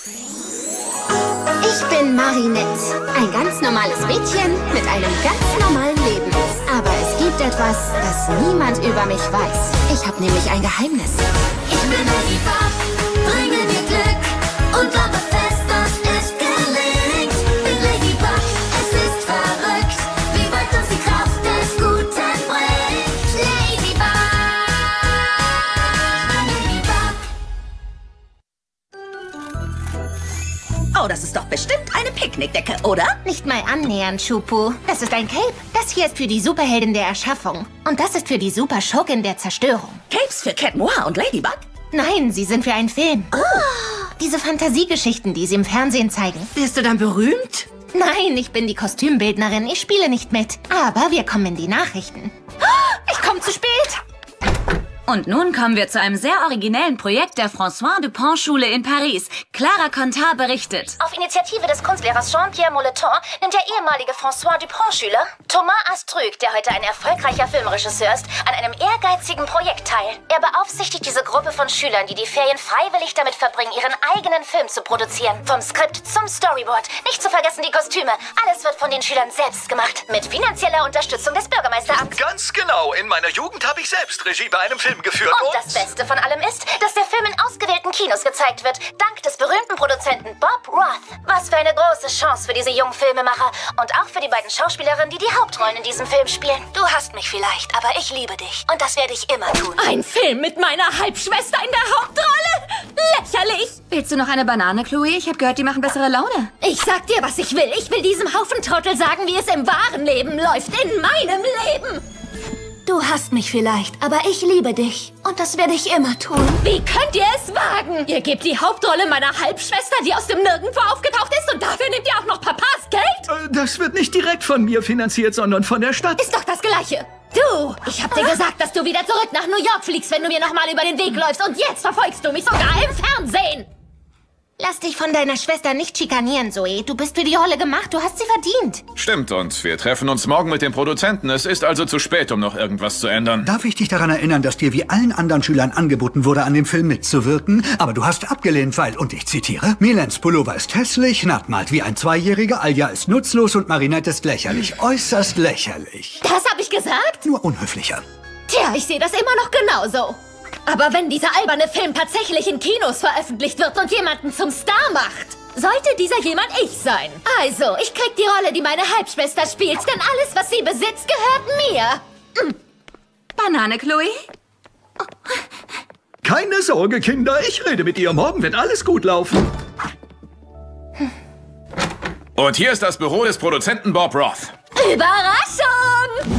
Ich bin Marinette. Ein ganz normales Mädchen mit einem ganz normalen Leben. Aber es gibt etwas, das niemand über mich weiß. Ich habe nämlich ein Geheimnis. Ich bin Ladybug, bringe dir Glück und glaube fest, dass es gelingt. Bin Ladybug, es ist verrückt, wie weit uns die Kraft des Guten bringt. Ladybug, Ladybug. Oh, das ist doch bestimmt eine Picknickdecke, oder? Nicht mal annähernd, Schupu. Das ist ein Cape. Das hier ist für die Superheldin der Erschaffung. Und das ist für die Superschurkin der Zerstörung. Capes für Cat Noir und Ladybug? Nein, sie sind für einen Film. Oh. Diese Fantasiegeschichten, die sie im Fernsehen zeigen. Wirst du dann berühmt? Nein, ich bin die Kostümbildnerin. Ich spiele nicht mit. Aber wir kommen in die Nachrichten. Ich komme zu spät. Und nun kommen wir zu einem sehr originellen Projekt der François Dupont Schule in Paris. Clara Contard berichtet. Auf Initiative des Kunstlehrers Jean-Pierre Molleton nimmt der ehemalige François Dupont-Schüler Thomas Astruc, der heute ein erfolgreicher Filmregisseur ist, an einem ehrgeizigen Projekt teil. Er beaufsichtigt diese Gruppe von Schülern, die die Ferien freiwillig damit verbringen, ihren eigenen Film zu produzieren. Vom Skript zum Storyboard. Nicht zu vergessen die Kostüme. Alles wird von den Schülern selbst gemacht. Mit finanzieller Unterstützung des Bürgermeisteramts. Ganz genau. In meiner Jugend habe ich selbst Regie bei einem Film geführt. Und das Beste von allem ist, dass der Film in ausgewählten Kinos gezeigt wird, dank des berühmten Produzenten Bob Roth. Was für eine große Chance für diese jungen Filmemacher und auch für die beiden Schauspielerinnen, die die Hauptrollen in diesem Film spielen. Du hast mich vielleicht, aber ich liebe dich. Und das werde ich immer tun. Ein Film mit meiner Halbschwester in der Hauptrolle? Lächerlich! Willst du noch eine Banane, Chloe? Ich habe gehört, die machen bessere Laune. Ich sag dir, was ich will. Ich will diesem Haufen Trottel sagen, wie es im wahren Leben läuft. In meinem Leben! Du hast mich vielleicht, aber ich liebe dich. Und das werde ich immer tun. Wie könnt ihr es wagen? Ihr gebt die Hauptrolle meiner Halbschwester, die aus dem Nirgendwo aufgetaucht ist, und dafür nehmt ihr auch noch Papas Geld? Das wird nicht direkt von mir finanziert, sondern von der Stadt. Ist doch das Gleiche. Du, ich hab dir gesagt, dass du wieder zurück nach New York fliegst, wenn du mir nochmal über den Weg läufst. Und jetzt verfolgst du mich sogar im Fernsehen. Lass dich von deiner Schwester nicht schikanieren, Zoe. Du bist für die Rolle gemacht. Du hast sie verdient. Stimmt, und wir treffen uns morgen mit dem Produzenten. Es ist also zu spät, um noch irgendwas zu ändern. Darf ich dich daran erinnern, dass dir wie allen anderen Schülern angeboten wurde, an dem Film mitzuwirken? Aber du hast abgelehnt, weil, und ich zitiere, Milens Pullover ist hässlich, Nat malt wie ein Zweijähriger, Alja ist nutzlos und Marinette ist lächerlich. Äußerst lächerlich. Das hab ich gesagt? Nur unhöflicher. Tja, ich sehe das immer noch genauso. Aber wenn dieser alberne Film tatsächlich in Kinos veröffentlicht wird und jemanden zum Star macht, sollte dieser jemand ich sein. Also, ich krieg die Rolle, die meine Halbschwester spielt, denn alles, was sie besitzt, gehört mir. Banane, Chloe? Keine Sorge, Kinder. Ich rede mit ihr. Morgen wird alles gut laufen. Und hier ist das Büro des Produzenten Bob Roth. Überraschung!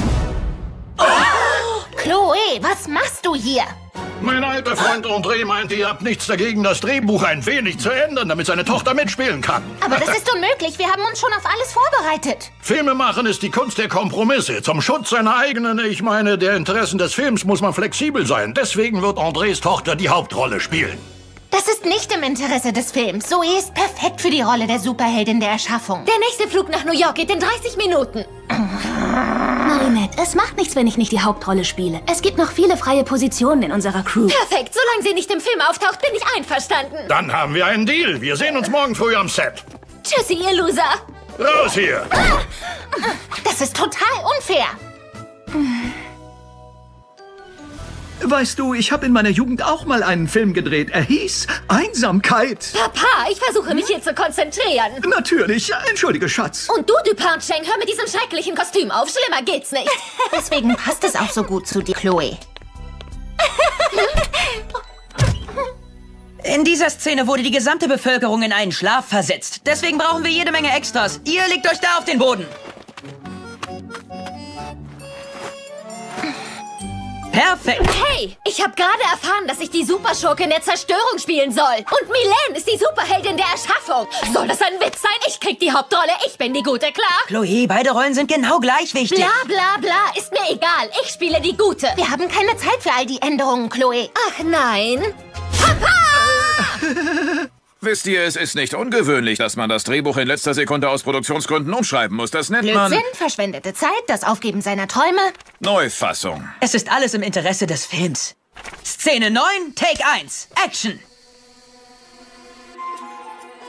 Chloe, was machst du hier? Mein alter Freund André meinte, ihr habt nichts dagegen, das Drehbuch ein wenig zu ändern, damit seine Tochter mitspielen kann. Aber das ist unmöglich. Wir haben uns schon auf alles vorbereitet. Filme machen ist die Kunst der Kompromisse. Zum Schutz seiner eigenen, ich meine, der Interessen des Films muss man flexibel sein. Deswegen wird Andrés Tochter die Hauptrolle spielen. Das ist nicht im Interesse des Films. Zoe ist perfekt für die Rolle der Superheldin der Erschaffung. Der nächste Flug nach New York geht in 30 Minuten. Marinette, es macht nichts, wenn ich nicht die Hauptrolle spiele. Es gibt noch viele freie Positionen in unserer Crew. Perfekt, solange sie nicht im Film auftaucht, bin ich einverstanden. Dann haben wir einen Deal. Wir sehen uns morgen früh am Set. Tschüssi, ihr Loser. Raus hier! Das ist total unfair. Weißt du, ich habe in meiner Jugend auch mal einen Film gedreht. Er hieß Einsamkeit. Papa, ich versuche mich hier zu konzentrieren. Natürlich. Entschuldige, Schatz. Und du, Dupont-Cheng, hör mit diesem schrecklichen Kostüm auf. Schlimmer geht's nicht. Deswegen passt es auch so gut zu dir, Chloe. In dieser Szene wurde die gesamte Bevölkerung in einen Schlaf versetzt. Deswegen brauchen wir jede Menge Extras. Ihr legt euch da auf den Boden. Perfekt. Hey, ich habe gerade erfahren, dass ich die Superschurkin der Zerstörung spielen soll. Und Milene ist die Superheldin der Erschaffung. Soll das ein Witz sein? Ich krieg die Hauptrolle, ich bin die Gute, klar? Chloe, beide Rollen sind genau gleich wichtig. Bla bla bla, ist mir egal. Ich spiele die Gute. Wir haben keine Zeit für all die Änderungen, Chloe. Ach nein. Papa! Wisst ihr, es ist nicht ungewöhnlich, dass man das Drehbuch in letzter Sekunde aus Produktionsgründen umschreiben muss. Das nennt man... Blödsinn, verschwendete Zeit, das Aufgeben seiner Träume. Neufassung. Es ist alles im Interesse des Films. Szene 9, Take 1, Action!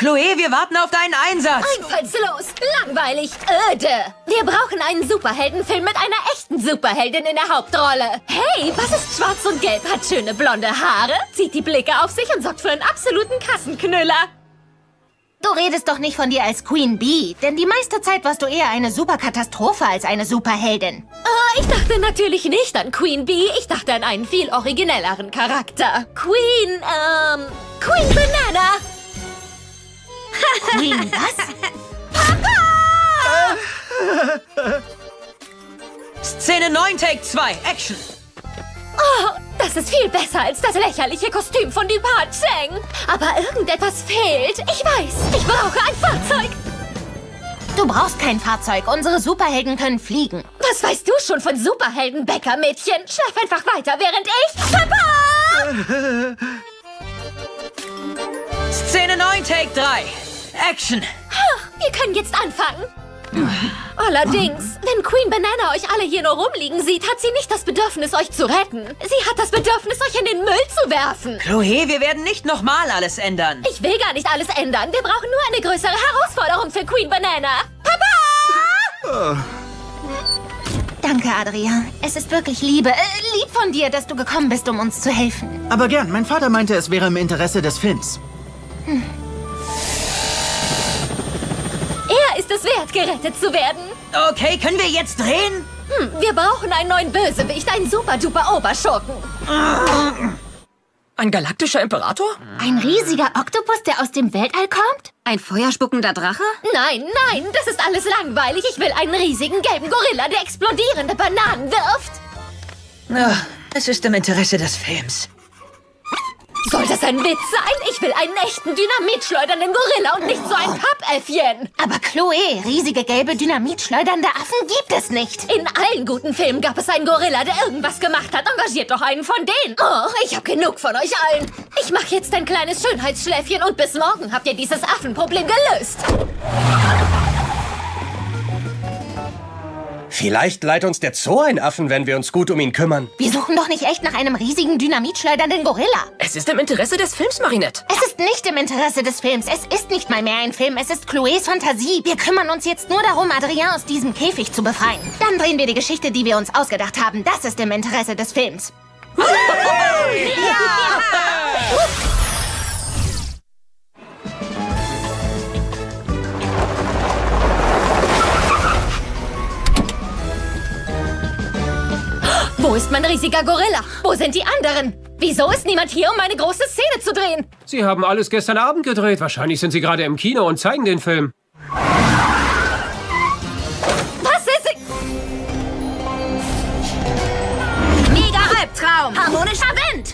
Chloe, wir warten auf deinen Einsatz. Einfallslos, langweilig, öde. Wir brauchen einen Superheldenfilm mit einer echten Superheldin in der Hauptrolle. Hey, was ist schwarz und gelb, hat schöne blonde Haare, zieht die Blicke auf sich und sorgt für einen absoluten Kassenknüller. Du redest doch nicht von dir als Queen Bee, denn die meiste Zeit warst du eher eine Superkatastrophe als eine Superheldin. Ich dachte natürlich nicht an Queen Bee, ich dachte an einen viel originelleren Charakter. Queen Banana. Queen was? Szene 9, Take 2, Action. Oh, das ist viel besser als das lächerliche Kostüm von Dupart Cheng. Aber irgendetwas fehlt. Ich weiß, ich brauche ein Fahrzeug. Du brauchst kein Fahrzeug. Unsere Superhelden können fliegen. Was weißt du schon von Superhelden, Bäckermädchen? Schlaf einfach weiter, während ich... Papa! Szene 9, Take 3, Action. Wir können jetzt anfangen. Allerdings, wenn Queen Banana euch alle hier nur rumliegen sieht, hat sie nicht das Bedürfnis, euch zu retten. Sie hat das Bedürfnis, euch in den Müll zu werfen. Chloe, wir werden nicht nochmal alles ändern. Ich will gar nicht alles ändern. Wir brauchen nur eine größere Herausforderung für Queen Banana. Papa! Danke, Adria. Es ist wirklich lieb von dir, dass du gekommen bist, um uns zu helfen. Aber gern. Mein Vater meinte, es wäre im Interesse des Films. Er ist es wert, gerettet zu werden. Okay, können wir jetzt drehen? Wir brauchen einen neuen Bösewicht, einen super-duper Oberschurken. Ein galaktischer Imperator? Ein riesiger Oktopus, der aus dem Weltall kommt? Ein feuerspuckender Drache? Nein, nein, das ist alles langweilig. Ich will einen riesigen gelben Gorilla, der explodierende Bananen wirft. Es ist im Interesse des Films. Soll das ein Witz sein? Ich will einen echten dynamitschleudernden Gorilla und nicht so ein Pappäffchen. Aber Chloe, riesige gelbe dynamitschleudernde Affen gibt es nicht. In allen guten Filmen gab es einen Gorilla, der irgendwas gemacht hat. Engagiert doch einen von denen. Oh, ich hab genug von euch allen. Ich mache jetzt ein kleines Schönheitsschläfchen und bis morgen habt ihr dieses Affenproblem gelöst. Vielleicht leiht uns der Zoo einen Affen, wenn wir uns gut um ihn kümmern. Wir suchen doch nicht echt nach einem riesigen dynamitschleudernden Gorilla. Es ist im Interesse des Films, Marinette. Es ist nicht im Interesse des Films. Es ist nicht mal mehr ein Film. Es ist Chloes Fantasie. Wir kümmern uns jetzt nur darum, Adrien aus diesem Käfig zu befreien. Dann drehen wir die Geschichte, die wir uns ausgedacht haben. Das ist im Interesse des Films. Ja! Wo ist mein riesiger Gorilla? Wo sind die anderen? Wieso ist niemand hier, um eine große Szene zu drehen? Sie haben alles gestern Abend gedreht. Wahrscheinlich sind Sie gerade im Kino und zeigen den Film. Was ist... Mega Albtraum! Harmonischer Wind!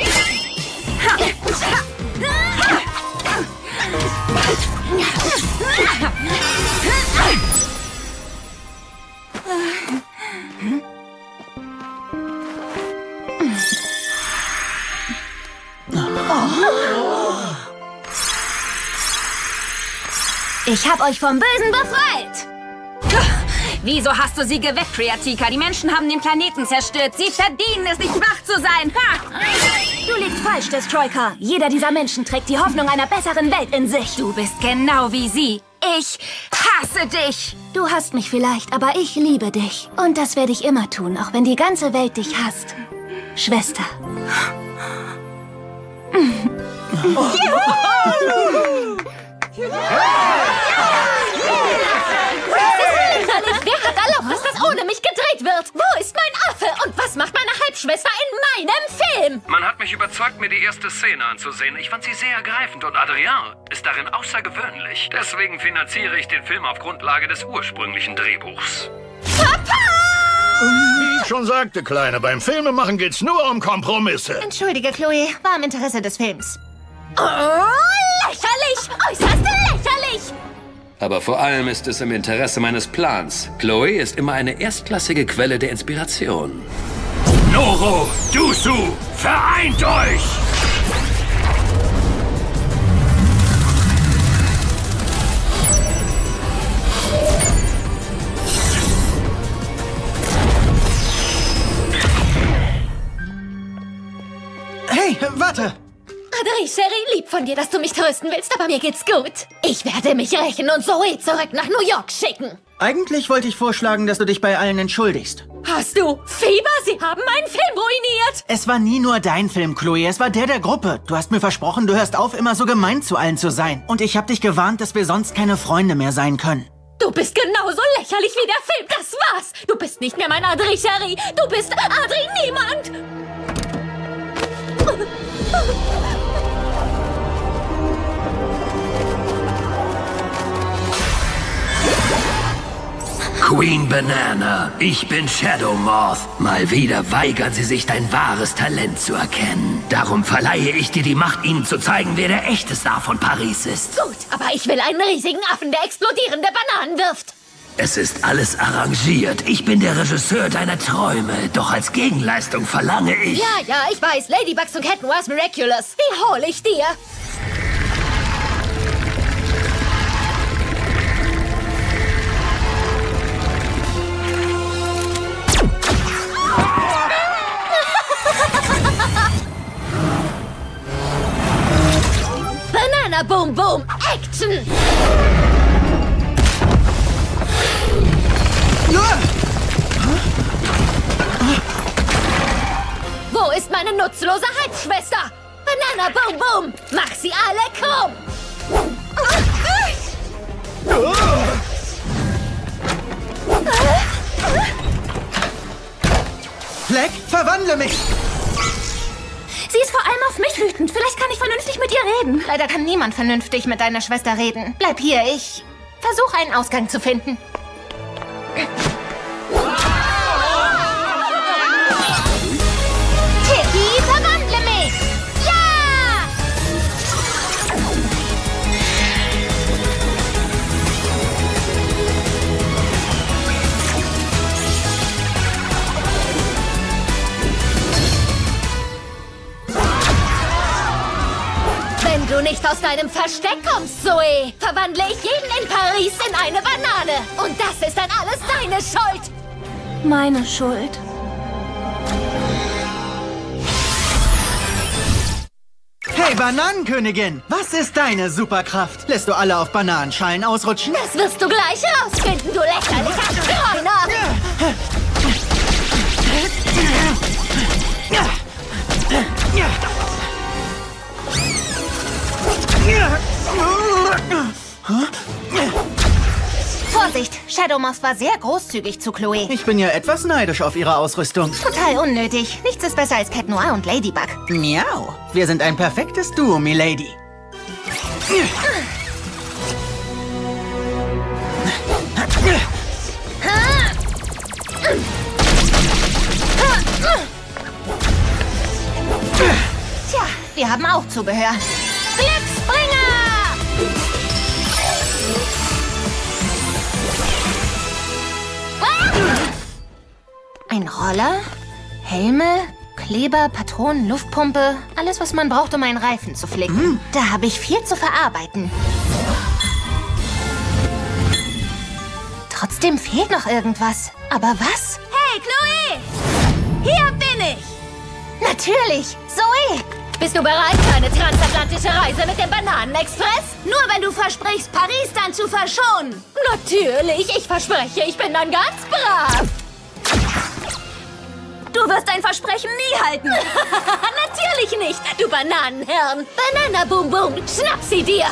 Ich hab euch vom Bösen befreit! Wieso hast du sie geweckt, Kreatika? Die Menschen haben den Planeten zerstört. Sie verdienen es nicht, wach zu sein. Ha! Du liegst falsch, Destroyka. Jeder dieser Menschen trägt die Hoffnung einer besseren Welt in sich. Du bist genau wie sie. Ich hasse dich. Du hasst mich vielleicht, aber ich liebe dich. Und das werde ich immer tun, auch wenn die ganze Welt dich hasst. Schwester. Wer hat erlaubt, dass das ohne mich gedreht wird? Wo ist mein Affe? Und was macht meine Halbschwester in meinem Film? Man hat mich überzeugt, mir die erste Szene anzusehen. Ich fand sie sehr ergreifend und Adrien ist darin außergewöhnlich. Deswegen finanziere ich den Film auf Grundlage des ursprünglichen Drehbuchs. Papa! Wie ich schon sagte, Kleine, beim Filmemachen geht's nur um Kompromisse. Entschuldige, Chloe, war im Interesse des Films. Oh, lächerlich! Äußerst lächerlich! Aber vor allem ist es im Interesse meines Plans. Chloe ist immer eine erstklassige Quelle der Inspiration. Noro, Dusu, vereint euch! Hey, warte! Adrie, Cherie, lieb von dir, dass du mich trösten willst, aber mir geht's gut. Ich werde mich rächen und Zoe zurück nach New York schicken. Eigentlich wollte ich vorschlagen, dass du dich bei allen entschuldigst. Hast du Fieber? Sie haben meinen Film ruiniert. Es war nie nur dein Film, Chloe. Es war der Gruppe. Du hast mir versprochen, du hörst auf, immer so gemein zu allen zu sein. Und ich habe dich gewarnt, dass wir sonst keine Freunde mehr sein können. Du bist genauso lächerlich wie der Film. Das war's. Du bist nicht mehr mein Adrie, Cherie. Du bist Adrie niemand. Queen Banana, ich bin Shadow Moth. Mal wieder weigern sie sich, dein wahres Talent zu erkennen. Darum verleihe ich dir die Macht, ihnen zu zeigen, wer der echte Star von Paris ist. Gut, aber ich will einen riesigen Affen, der explodierende Bananen wirft. Es ist alles arrangiert. Ich bin der Regisseur deiner Träume. Doch als Gegenleistung verlange ich... Ja, ich weiß. Ladybugs und Cat Noirs Miraculous. Die hole ich dir. Banana Boom Boom Action! Wo ist meine nutzlose Halbschwester? Banana Boom Boom! Mach sie alle krumm! Fleck, verwandle mich! Sie ist vor allem auf mich wütend. Vielleicht kann ich vernünftig mit ihr reden. Leider kann niemand vernünftig mit deiner Schwester reden. Bleib hier, ich versuche einen Ausgang zu finden. Tiki, verwandle mich! Ja! Wenn du nicht aus deinem Versteck kommst, Zoe, verwandle ich jeden in Paris in eine Banane. Und das ist dann alles deine Schuld. Meine Schuld. Hey, Bananenkönigin! Was ist deine Superkraft? Lässt du alle auf Bananenschalen ausrutschen? Das wirst du gleich rausfinden, du lächerlicher Streuner! Vorsicht, Shadow Moth war sehr großzügig zu Chloe. Ich bin ja etwas neidisch auf ihre Ausrüstung. Total unnötig. Nichts ist besser als Cat Noir und Ladybug. Miau. Wir sind ein perfektes Duo, Milady. Tja, wir haben auch Zubehör. Glücksbringer! Ein Roller, Helme, Kleber, Patronen, Luftpumpe. Alles, was man braucht, um einen Reifen zu flicken. Da habe ich viel zu verarbeiten. Trotzdem fehlt noch irgendwas. Aber was? Hey, Chloe! Hier bin ich! Natürlich! Zoe! Bist du bereit für eine transatlantische Reise mit dem Bananenexpress? Nur wenn du versprichst, Paris dann zu verschonen. Natürlich, ich verspreche, ich bin dann ganz brav. Du wirst dein Versprechen nie halten. Natürlich nicht, du Bananenhirn. Banana Boom Boom, schnapp sie dir.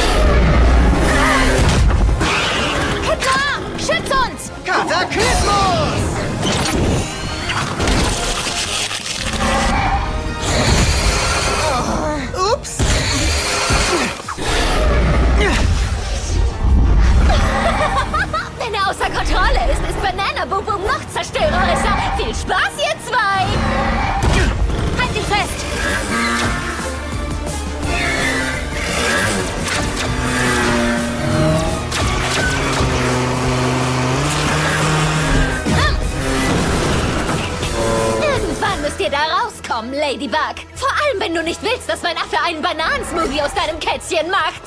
Hitler, schütz uns! Kataklysmus! Ups! Wenn er außer Kontrolle ist Banana Boom Boom noch zerstörerischer. Viel Spaß, ihr zwei! Halt dich fest! Irgendwann müsst ihr da rauskommen, Ladybug. Vor allem, wenn du nicht willst, dass mein Affe einen Bananensmoothie aus deinem Kätzchen macht.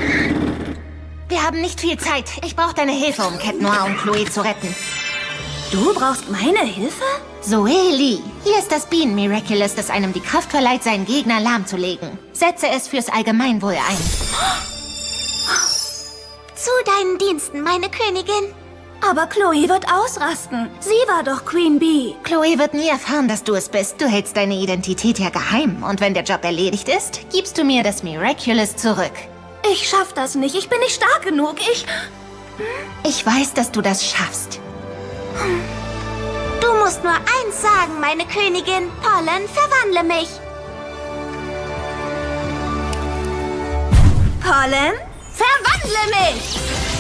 Wir haben nicht viel Zeit. Ich brauche deine Hilfe, um Cat Noir und Chloe zu retten. Du brauchst meine Hilfe? Zoe, hier ist das Bean Miraculous, das einem die Kraft verleiht, seinen Gegner lahmzulegen. Setze es fürs Allgemeinwohl ein. Zu deinen Diensten, meine Königin. Aber Chloe wird ausrasten. Sie war doch Queen Bee. Chloe wird nie erfahren, dass du es bist. Du hältst deine Identität ja geheim. Und wenn der Job erledigt ist, gibst du mir das Miraculous zurück. Ich schaff das nicht. Ich bin nicht stark genug. Ich weiß, dass du das schaffst. Du musst nur eins sagen, meine Königin. Pollen, verwandle mich. Pollen, verwandle mich!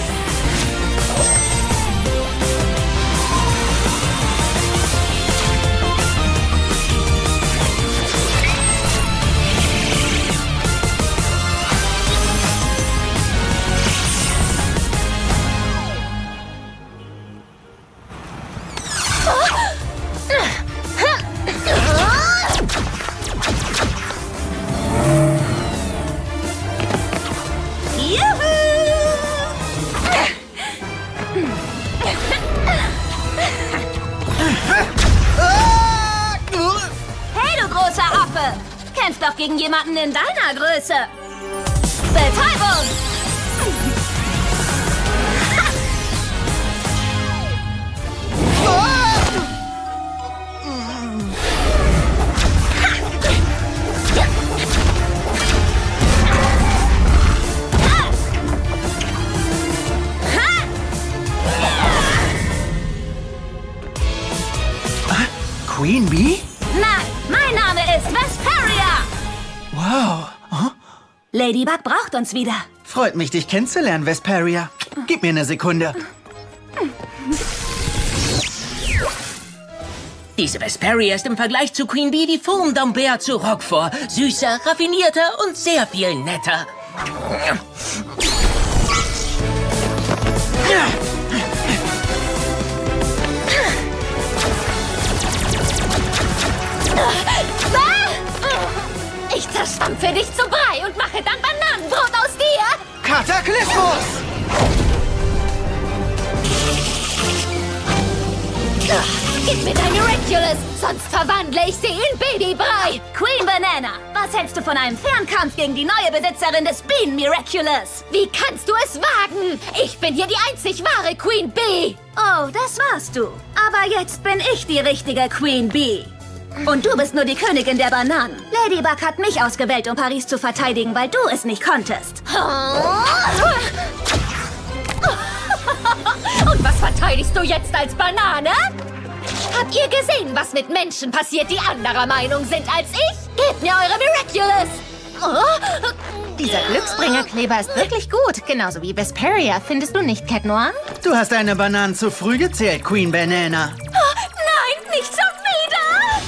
Hey, du großer Affe! Kämpf doch gegen jemanden in deiner Größe! Betäubung! Queen Bee? Nein, mein Name ist Vesperia! Wow. Huh? Ladybug braucht uns wieder. Freut mich, dich kennenzulernen, Vesperia. Gib mir eine Sekunde. Diese Vesperia ist im Vergleich zu Queen Bee die Form d'Ambert zu Roquefort. Süßer, raffinierter und sehr viel netter. Ich zerstampfe dich zu Brei und mache dann Bananenbrot aus dir! Kataklysmus! Gib mir dein Miraculous, sonst verwandle ich sie in Babybrei! Queen Banana, was hältst du von einem Fernkampf gegen die neue Besitzerin des Bean Miraculous? Wie kannst du es wagen? Ich bin hier die einzig wahre Queen Bee! Oh, das warst du. Aber jetzt bin ich die richtige Queen Bee. Und du bist nur die Königin der Bananen. Ladybug hat mich ausgewählt, um Paris zu verteidigen, weil du es nicht konntest. Und was verteidigst du jetzt als Banane? Habt ihr gesehen, was mit Menschen passiert, die anderer Meinung sind als ich? Gebt mir eure Miraculous! Dieser Glücksbringerkleber ist wirklich gut. Genauso wie Vesperia, findest du nicht, Cat Noir? Du hast deine Bananen zu früh gezählt, Queen Banana. Nein, nicht schon wieder!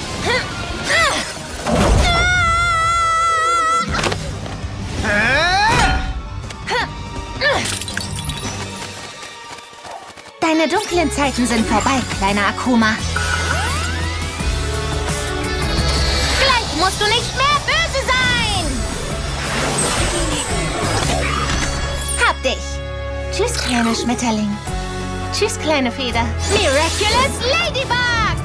Deine dunklen Zeiten sind vorbei, kleiner Akuma. Gleich musst du nicht mehr böse sein! Hab dich! Tschüss, kleiner Schmetterling. Tschüss, kleine Feder. Miraculous Ladybug!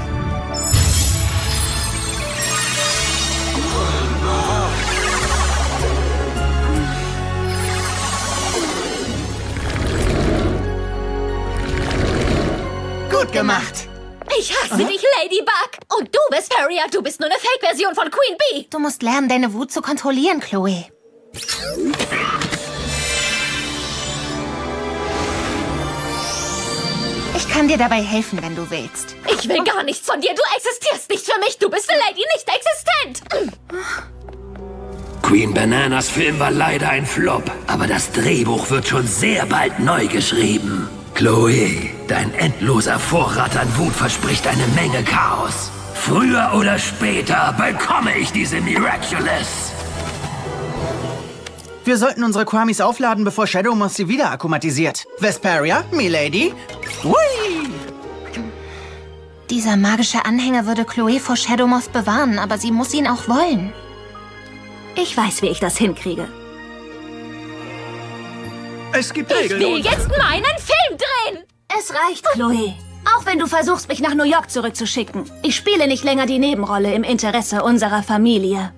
Gut gemacht. Ich hasse dich, Ladybug! Und du, Vesperia, du bist nur eine Fake-Version von Queen Bee! Du musst lernen, deine Wut zu kontrollieren, Chloe. Ich kann dir dabei helfen, wenn du willst. Ich will gar nichts von dir. Du existierst nicht für mich. Du bist für Lady nicht existent. Queen Bananas Film war leider ein Flop, aber das Drehbuch wird schon sehr bald neu geschrieben. Chloe, dein endloser Vorrat an Wut verspricht eine Menge Chaos. Früher oder später bekomme ich diese Miraculous. Wir sollten unsere Kwamis aufladen, bevor Shadowmoth sie wieder akkumatisiert. Vesperia, Milady. Hui! Dieser magische Anhänger würde Chloe vor Shadowmoth bewahren, aber sie muss ihn auch wollen. Ich weiß, wie ich das hinkriege. Es gibt Ich Regeln. will jetzt meinen Film drehen! Es reicht, Chloe. Auch wenn du versuchst, mich nach New York zurückzuschicken. Ich spiele nicht länger die Nebenrolle im Interesse unserer Familie.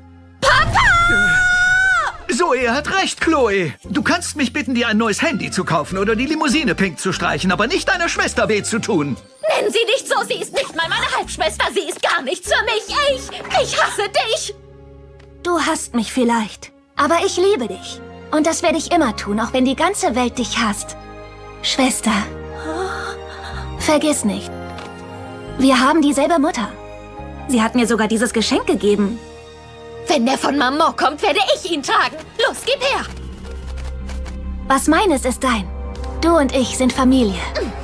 Zoe hat recht, Chloe. Du kannst mich bitten, dir ein neues Handy zu kaufen oder die Limousine pink zu streichen, aber nicht deiner Schwester weh zu tun. Nennen Sie nicht so, sie ist nicht mal meine Halbschwester. Sie ist gar nichts für mich. Ich hasse dich. Du hasst mich vielleicht, aber ich liebe dich. Und das werde ich immer tun, auch wenn die ganze Welt dich hasst. Schwester, vergiss nicht, wir haben dieselbe Mutter. Sie hat mir sogar dieses Geschenk gegeben. Wenn der von Maman kommt, werde ich ihn tragen. Los, gib her. Was meines ist dein. Du und ich sind Familie.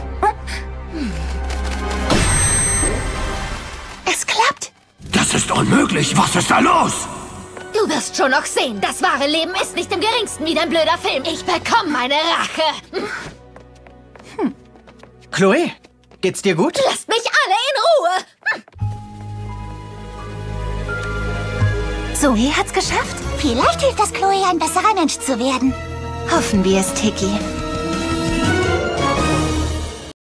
Es klappt. Das ist unmöglich. Was ist da los? Du wirst schon noch sehen. Das wahre Leben ist nicht im geringsten wie dein blöder Film. Ich bekomme meine Rache. Chloe, geht's dir gut? Lasst mich alle in Ruhe. Zoe hat's geschafft. Vielleicht hilft das Chloe, ein besserer Mensch zu werden. Hoffen wir es, Tiki.